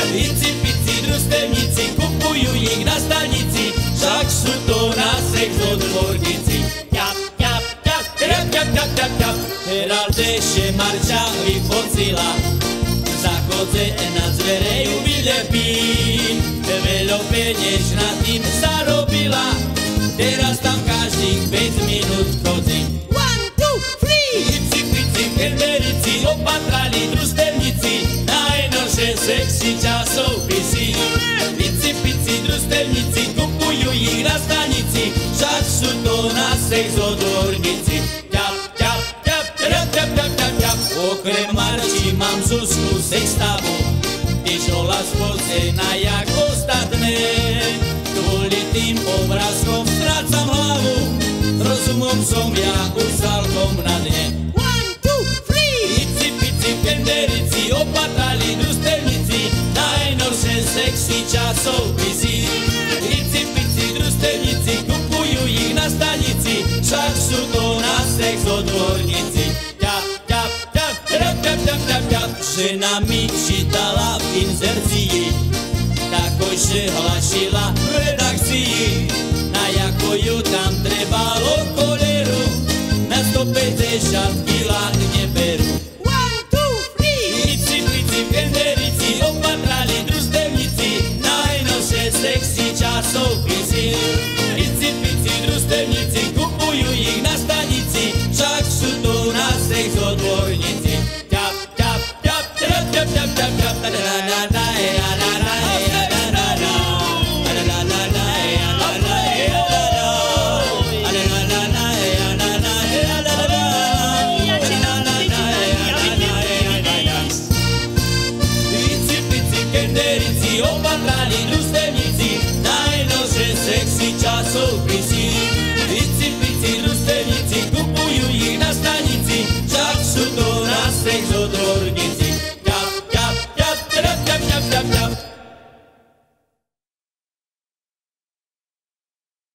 Ici pici družstevníci, kupujú ich na stanici, však sú to na sex odborníci. Ťap, ťap, ťap, ťap, ťap, ťap, ťap, ťap. Heraldeše Marča vyfocila, zachodze na zvere ju vylepí. Veľo penieš na tým zarobila, teraz tam každých 5 minút chodí. 1, 2, 3. Ici pici kenderici, opatrali družstevníci, najnovšie sexy časopisy. Ici pici družstevníci, kupujú ich na stanici, však sú to na sex odborníci. Ťap, ťap, ťap, ťap, ťap, ťap, ťap, ťap. Okrem Marči mám Zuzku sextavu, tiež hlas spocená jak ostatné. Kvôli tým obrázkom strácam hlavu, rozumom som ja už celkom na dne. 1, 2, 3. Ici pici kenderici, opatrali družstevníci, najnovšie sexy časopisy. Ici pici družstevníci, kupujú ich na stanici, však sú to na sex odborníci. Ťap, ťap, ťap, ťap, ťap, ťap, ťap, ťap. Žena mi čítala v inzercii, takojže hlašila v redakcii, na jako ju tam trebalo koleru, na 150 kila neberú. 1, 2, 3. Ici pici kenderici, opatrali družstevníci, najnovšie sexy časopisy. Ici pici družstevníci, kupujú ich na stanici, však sú to na sex odborníci. Ťap, ťap, ťap, ťap, ťap, ťap, ťap, ťap, ťap, ťap, opatrali družstevníci, najnovšie sexy časopisy.